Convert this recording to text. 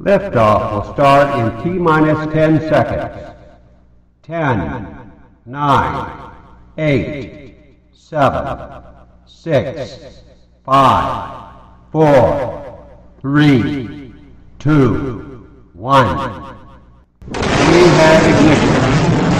Liftoff will start in T-minus 10 seconds. 10, 9, 8, 7, 6, 5, 4, 3, 2, 1. We have ignition.